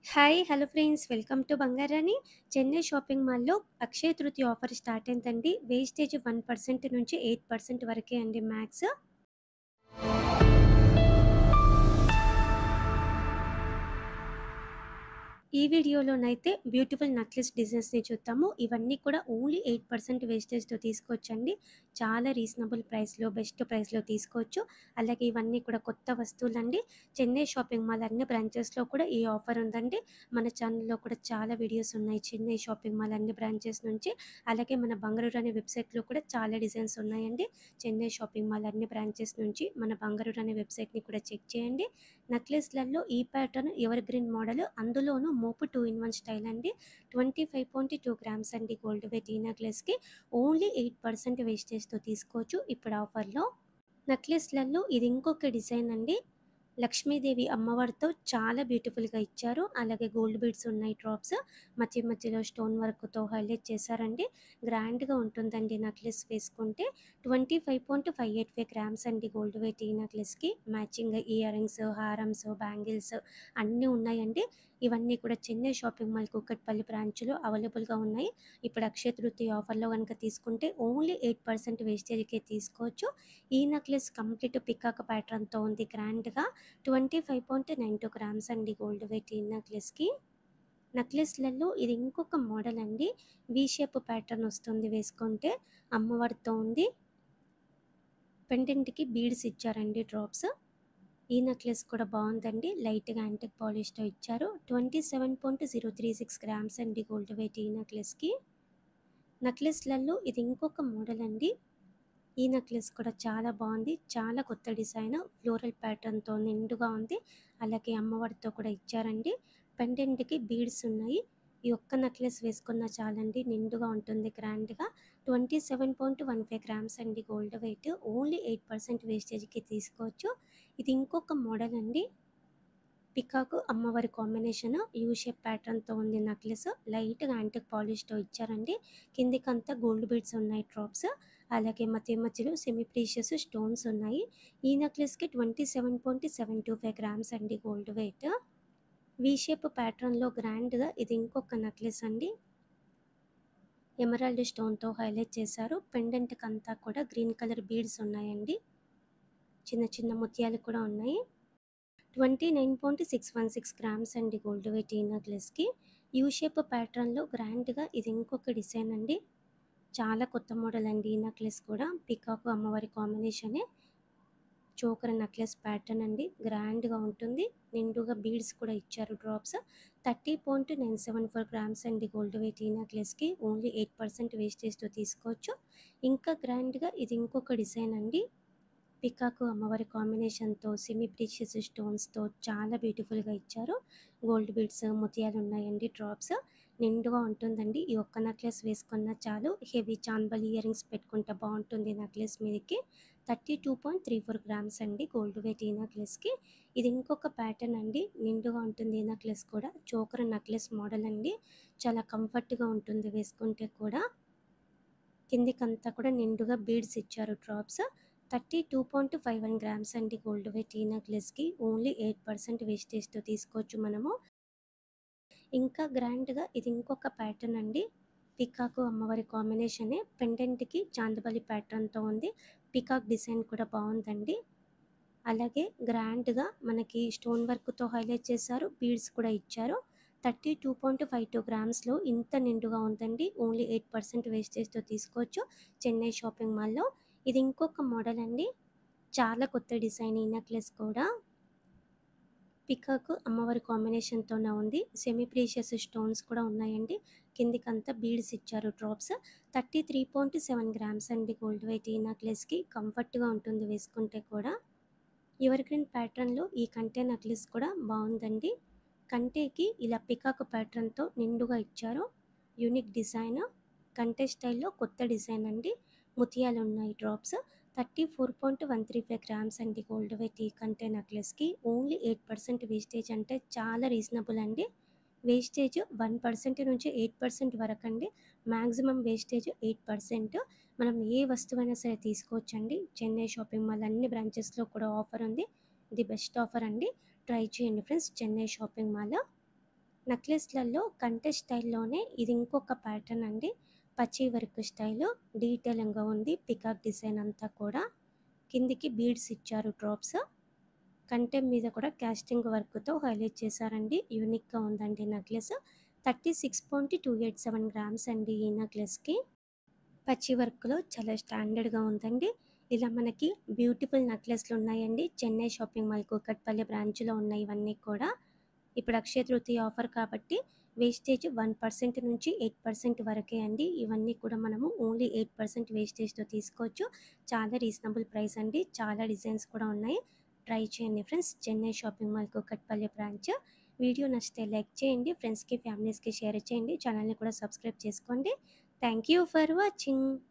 Hi! Hello friends. Welcome to Bangarani. Chennai shopping మాల్‌లో అక్షయ తృతీయ offer start అయిందండి. వేస్టేజ్ 1% నుంచి 8% వరకే అండి మ్యాక్స్. ఈ వీడియోలోనైతే బ్యూటిఫుల్ నక్లెస్ డిజైన్స్‌ని చూద్దాము. ఇవన్నీ కూడా ఓన్లీ 8% వేస్టేజ్‌తో తీసుకోవచ్చండి. చాలా రీజనబుల్ ప్రైస్‌లో, బెస్ట్ ప్రైస్‌లో తీసుకోవచ్చు. అలాగే ఇవన్నీ కూడా కొత్త వస్తువులండి. చెన్నై షాపింగ్ మాల్ అన్ని బ్రాంచెస్‌లో కూడా ఈ ఆఫర్ ఉందండి. మన ఛానల్‌లో కూడా చాలా వీడియోస్ ఉన్నాయి చెన్నై షాపింగ్ మాల్ అన్ని బ్రాంచెస్ నుంచి. అలాగే మన బంగారు రాణి వెబ్‌సైట్‌లో కూడా చాలా డిజైన్స్ ఉన్నాయండి. చెన్నై షాపింగ్ మాల్ అన్ని బ్రాంచెస్ నుంచి మన బంగారు రాణి వెబ్‌సైట్‌ని కూడా చెక్ చేయండి. నెక్లెస్‌లలో ఈ ప్యాటర్న్ ఎవర్ గ్రీన్ మోడల్, అందులోనూ మోపు 2 ఇన్ 1 స్టైల్ అండి. 25.2 గ్రామ్స్ అండి గోల్డ్ వెయిట్ ఈ నెక్లెస్‌కి. ఓన్లీ 8% వేస్టేజ్‌తో తీసుకోవచ్చు ఇప్పుడు ఆఫర్‌లో. నెక్లెస్‌లలో ఇది ఇంకొక డిజైన్ అండి. లక్ష్మీదేవి అమ్మవారితో చాలా బ్యూటిఫుల్‌గా ఇచ్చారు. అలాగే గోల్డ్ బీడ్స్ ఉన్నాయి డ్రాప్స్. మధ్య మధ్యలో స్టోన్ వర్క్‌తో హైలైట్ చేశారండి. గ్రాండ్‌గా ఉంటుందండి నెక్లెస్ వేసుకుంటే. 25.585 గ్రామ్స్ అండి గోల్డ్ వెయిట్ ఈ నెక్లెస్‌కి. మ్యాచింగ్ ఇయర్ రింగ్స్, హారమ్స్, బ్యాంగిల్స్ అన్నీ ఉన్నాయండి. ఇవన్నీ కూడా చెన్నై షాపింగ్ మాల్ కూకట్పల్లి బ్రాంచ్‌లో అవైలబుల్‌గా ఉన్నాయి. ఇప్పుడు అక్షయ తృతీయ ఆఫర్‌లో గనుక తీసుకుంటే ఓన్లీ 8% వేస్టేజ్‌కే తీసుకోవచ్చు. ఈ నెక్లెస్ కంప్లీట్ పికాక్ ప్యాటర్న్‌తో ఉంది గ్రాండ్‌గా. 25.92 గ్రామ్స్ అండి గోల్డ్ వెయిట్ ఈ నెక్లెస్‌కి. నెక్లెస్‌లలో ఇది ఇంకొక మోడల్ అండి. వి షేప్ ప్యాటర్న్ వస్తుంది వేసుకుంటే. అమ్మవారితో ఉంది. పెండెంట్‌కి బీడ్స్ ఇచ్చారండి డ్రాప్స్. ఈ నెక్లెస్ కూడా బాగుందండి. లైట్‌గా యాంటిక్ పాలిష్‌తో ఇచ్చారు. 27.036 గ్రామ్స్ అండి గోల్డ్ వెయిట్ ఈ నెక్లెస్‌కి. నెక్లెస్‌లలో ఇది ఇంకొక మోడల్ అండి. ఈ నెక్లెస్ కూడా చాలా బాగుంది. చాలా కొత్త డిజైన్. ఫ్లోరల్ ప్యాటర్న్‌తో నిండుగా ఉంది. అలాగే అమ్మవారితో కూడా ఇచ్చారండి. పెండెంట్‌కి బీడ్స్ ఉన్నాయి. ఈ ఒక్క నెక్లెస్ వేసుకున్నా చాలండి, నిండుగా ఉంటుంది గ్రాండ్‌గా. 27.15 గ్రామ్స్ అండి గోల్డ్ వెయిట్. ఓన్లీ 8% వేస్టేజ్‌కి తీసుకోవచ్చు. ఇది ఇంకొక మోడల్ అండి. పికాకు అమ్మవారి కాంబినేషన్ యూ షేప్ ప్యాటర్న్‌తో ఉంది నెక్లెస్. లైట్‌గా యాంటిక్ పాలిష్‌తో ఇచ్చారండి. కిందికంతా గోల్డ్ బీడ్స్ ఉన్నాయి డ్రాప్స్. అలాగే మధ్య మధ్యలో సెమీ ప్రీషియస్ స్టోన్స్ ఉన్నాయి. ఈ నెక్లెస్‌కి 27.725 గ్రామ్స్ అండి గోల్డ్ వెయిట్. వి షేప్ ప్యాటర్న్‌లో గ్రాండ్‌గా ఇది ఇంకొక నెక్లెస్ అండి. ఎమరాల్డ్ స్టోన్‌తో హైలైట్ చేశారు. పెండెంట్‌కంతా కూడా గ్రీన్ కలర్ బీడ్స్ ఉన్నాయండి. చిన్న చిన్న ముత్యాలు కూడా ఉన్నాయి. 29.616 గ్రామ్స్ అండి గోల్డ్ వెయిట్ ఈ నెక్లెస్‌కి. యూ షేప్ ప్యాటర్న్‌లో గ్రాండ్‌గా ఇది ఇంకొక డిజైన్ అండి. చాలా కొత్త మోడల్ అండి ఈ నెక్లెస్ కూడా. పికాకు అమ్మవారి కాంబినేషనే. చోకర్ నెక్లెస్ ప్యాటర్న్ అండి. గ్రాండ్‌గా ఉంటుంది. నిండుగా బీడ్స్ కూడా ఇచ్చారు డ్రాప్స్. 30.974 గ్రామ్స్ అండి గోల్డ్ వెయిట్ ఈ నెక్లెస్‌కి. ఓన్లీ 8% వేస్టేజ్‌తో తీసుకోవచ్చు. ఇంకా గ్రాండ్‌గా ఇది ఇంకొక డిజైన్ అండి. పికాకు అమ్మవారి కాంబినేషన్‌తో సెమీ ప్రీషియస్ స్టోన్స్‌తో చాలా బ్యూటిఫుల్‌గా ఇచ్చారు. గోల్డ్ బీడ్స్, ముత్యాలు ఉన్నాయండి డ్రాప్స్. నిండుగా ఉంటుందండి. ఈ ఒక్క నెక్లెస్ వేసుకున్నా చాలు. హెవీ చాన్బల్ ఇయర్ రింగ్స్ పెట్టుకుంటే బాగుంటుంది నెక్లెస్ మీదకి. 32.34 గ్రామ్స్ అండి గోల్డ్ వెయిట్ ఈ నెక్లెస్‌కి. ఇది ఇంకొక ప్యాటర్న్ అండి. నిండుగా ఉంటుంది ఈ నెక్లెస్ కూడా. చోకర్ నెక్లెస్ మోడల్ అండి. చాలా కంఫర్ట్‌గా ఉంటుంది వేసుకుంటే కూడా. కిందికంతా కూడా నిండుగా బీడ్స్ ఇచ్చారు డ్రాప్స్. 32.51 గ్రామ్స్ అండి గోల్డ్ వెయిట్ ఈ నెక్లెస్‌కి. ఓన్లీ 8% వేస్టేజ్‌తో తీసుకోవచ్చు మనము. ఇంకా గ్రాండ్‌గా ఇది ఇంకొక ప్యాటర్న్ అండి. పికాకు అమ్మవారి కాంబినేషనే. పెండెంట్‌కి చాందిబలి ప్యాటర్న్‌తో ఉంది. పికాక్ డిజైన్ కూడా బాగుందండి. అలాగే గ్రాండ్‌గా మనకి స్టోన్ వర్క్‌తో హైలైట్ చేశారు. బీడ్స్ కూడా ఇచ్చారు. 32.52 గ్రామ్స్‌లో ఇంత నిండుగా ఉందండి. ఓన్లీ 8% వేస్టేజ్‌తో తీసుకోవచ్చు చెన్నై షాపింగ్ మాల్‌లో. ఇది ఇంకొక మోడల్ అండి. చాలా కొత్త డిజైన్ ఈ నెక్లెస్ కూడా. పికాక్ అమ్మవారి కాంబినేషన్‌తోనే ఉంది. సెమీ ప్రీషియస్ స్టోన్స్ కూడా ఉన్నాయండి. కిందికంతా బీడ్స్ ఇచ్చారు డ్రాప్స్. 33.7 గ్రామ్స్ అండి గోల్డ్ వెయిట్ ఈ నెక్లెస్‌కి. కంఫర్ట్‌గా ఉంటుంది వేసుకుంటే కూడా. ఎవర్ గ్రీన్ ప్యాటర్న్‌లో ఈ కంటే నెక్లెస్ కూడా బాగుందండి. కంటేకి ఇలా పికాక్ ప్యాటర్న్‌తో నిండుగా ఇచ్చారు. Unique design. కంటే స్టైల్‌లో కొత్త డిజైన్ అండి. ముత్యాలు ఉన్నాయి డ్రాప్స్. 34.135 గ్రామ్స్ అండి గోల్డ్ వెయిట్ ఈ కంటే నెక్లెస్‌కి. ఓన్లీ 8% వేస్టేజ్ అంటే చాలా రీజనబుల్ అండి. వేస్టేజ్ 1% నుంచి 8% వరకండి. Maximum wastage 8%. మనం ఏ వస్తువైనా సరే తీసుకోవచ్చండి. చెన్నై షాపింగ్ మాల్ అన్ని బ్రాంచెస్‌లో కూడా ఆఫర్ ఉంది. ఇది బెస్ట్ ఆఫర్ అండి. ట్రై చేయండి ఫ్రెండ్స్ చెన్నై షాపింగ్ మాల్. నెక్లెస్లలో కంటె స్టైల్లోనే ఇది ఇంకొక ప్యాటర్న్ అండి. పచ్చి వర్క్ స్టైలు డీటెయిలింగ్గా ఉంది. పికాక్ డిజైన్ అంతా కూడా కిందికి బీడ్స్ ఇచ్చారు డ్రాప్స్. కంటెం మీద కూడా కాస్టింగ్ వర్క్తో హైలైట్ చేశారండి. యూనిక్గా ఉందండి నెక్లెస్. 36.287 గ్రామ్స్ అండి ఈ నెక్లెస్కి. పచ్చి వర్క్లో చాలా స్టాండర్డ్గా ఉందండి. ఇలా మనకి బ్యూటిఫుల్ నెక్లెస్లు ఉన్నాయండి. చెన్నై షాపింగ్ మాల్ కూకట్పల్లి బ్రాంచ్లో ఉన్నాయి ఇవన్నీ కూడా. ఇప్పుడు అక్షయ తృతీయ ఆఫర్ కాబట్టి వేస్టేజ్ 1% నుంచి 8% వరకే అండి. ఇవన్నీ కూడా మనము ఓన్లీ 8% వేస్టేజ్తో తీసుకోవచ్చు. చాలా రీజనబుల్ ప్రైస్ అండి. చాలా డిజైన్స్ కూడా ఉన్నాయి. ట్రై చేయండి friends. Chennai shopping mall Kukatpally branch. Video నచ్చితే లైక్ చేయండి. ఫ్రెండ్స్కి ఫ్యామిలీస్కి షేర్ చేయండి. ఛానల్ని కూడా సబ్స్క్రైబ్ చేసుకోండి. Thank you for watching.